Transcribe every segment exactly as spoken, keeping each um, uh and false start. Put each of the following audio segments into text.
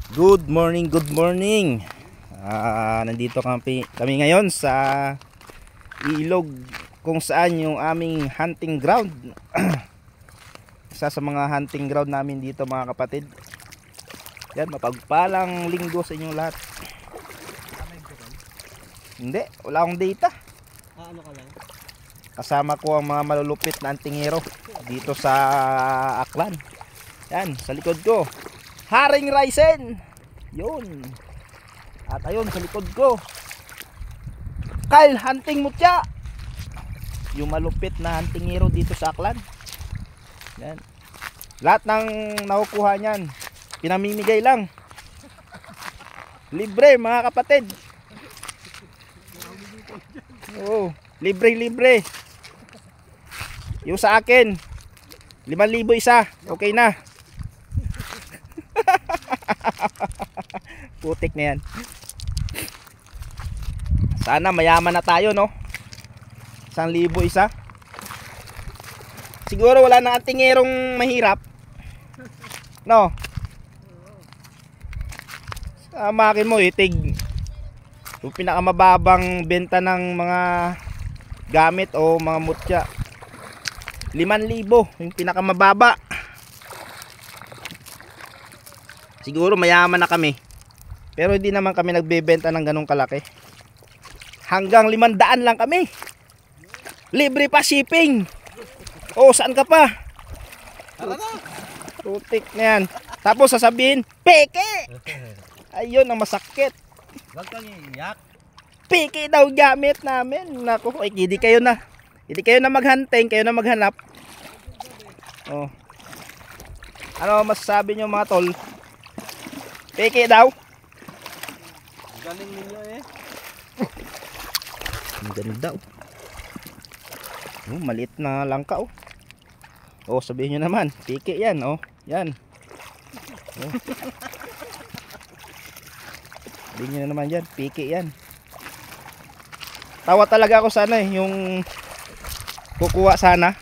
Good morning, good morning. Ah, nandito kami, kami ngayon sa ilog kung saan yung aming hunting ground. Isa sa mga hunting ground namin dito mga kapatid. Yan, mapagpalang linggo sa inyong lahat. Hindi, wala akong data. Ah, ano ka lang? Kasama ko ang mga malulupit na antingero dito sa Aklan. Yan, sa likod ko Haring Ryzen. Yun. At ayun sa likod ko Kyle Hunting Mutya. Yung malupit na huntingero dito sa Aklan. Yan. Lahat ng nakukuha niyan pinamimigay lang. Libre mga kapatid. Oo, libre libre. Yung sa akin limang libo isa. Okay na. Putik na yan. Sana mayaman na tayo, no? Isang libo isa. Siguro wala nang antingerong mahirap, no? Sa makin mo itig yung pinakamababang benta ng mga gamit o mga mutya, limang libo yung pinakamababa. Siguro mayaman na kami, pero hindi naman kami nagbebenta ng ganong kalaki. Hanggang limandaan lang kami. Libre pa shipping. Oh, saan ka pa? Tara na! Tutik na yan. Tapos sasabihin, peke! Ayun ang masakit. Huwag kang iiyak. Peke daw gamit namin. Naku, ay, hindi kayo na. Hindi kayo na maghunting, kayo na maghanap. Oh. Ano masasabi nyo mga tol? Peke daw. Galing ninyo eh. Ang ganda oh. Oh, maliit na langka oh. Oh, sabihin nyo naman, peke yan oh. Yan. Oh. Sabihin nyo na naman yan, peke yan. Tawa talaga ako sana eh, yung kukuha sana.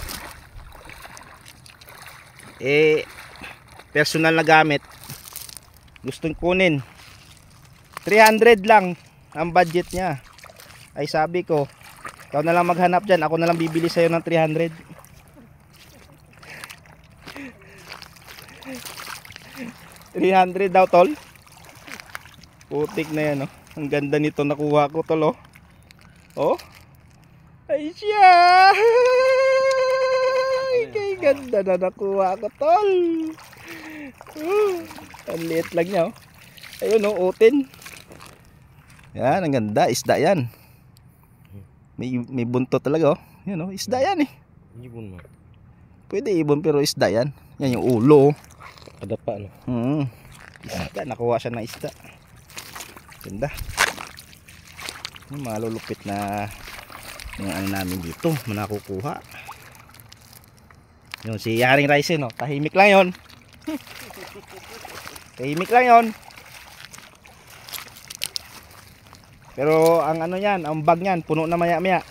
Eh, personal na gamit. Gustong kunin. three hundred lang ang budget niya. Ay sabi ko, ikaw na lang maghanap dyan, ako na lang bibili sa'yo ng three hundred. three hundred daw tol. Putik na yan oh. Ang ganda nito nakuha ko tol oh. Oh. Ay siya. Ay kay ganda na nakuha ko tol. Uh, ang liit lang niya oh. Ayun oh, utin. Yan, ang ganda, isda yan. May, may bunto talaga oh. Yan oh, isda yan eh. Ibon mo. Pwede ibon pero isda yan. Yan yung ulo oh. Kadapa no? Hmm. Isda, nakuha siya ng isda. Ganda. Yung mga lulupit na yung ano namin dito, manakukuha. Yun si Haring Ryzen oh, tahimik lang yon. Tahimik lang yon. Pero ang ano yan, ang bag niyan puno na maya maya.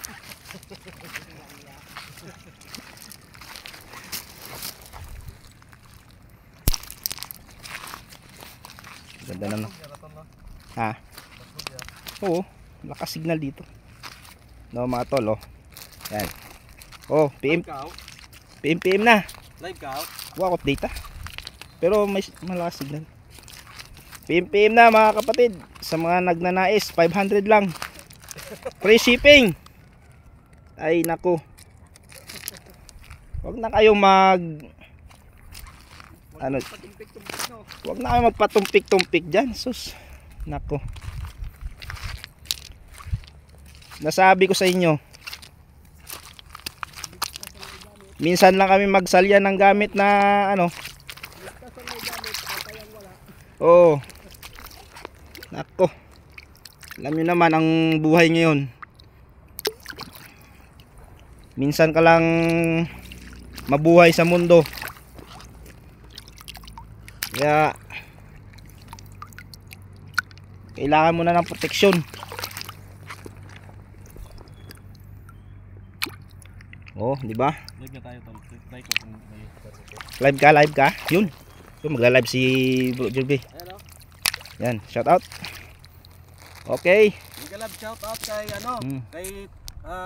Ganda na no. Ha? Oo, lakas signal dito. No mga tol oh. Yan. Oh, P M P M P M na. Live ka out? Wakot data. Pero may malakas signal. P M P M na mga kapatid. Sa mga nagnanais, five hundred lang. Free shipping. Ay nako. Wag na kayong mag ano, wag na kayong magpatumpik-tumpik dyan. Sus. Nako. Nasabi ko sa inyo, minsan lang kami magsalya ng gamit na ano. Oh. Nako. Alam nyo naman ang buhay ngayon. Minsan ka lang mabuhay sa mundo. Kaya kailangan mo na ng proteksyon. Oh, di ba? Live na tayo tol. Try ko kung may. Live ka, live ka. Yun. Yun, magla-live si Bro Jerby. Ayan o. Yan, shout out. Okay. Mega love shout out kay ano, Hmm. kay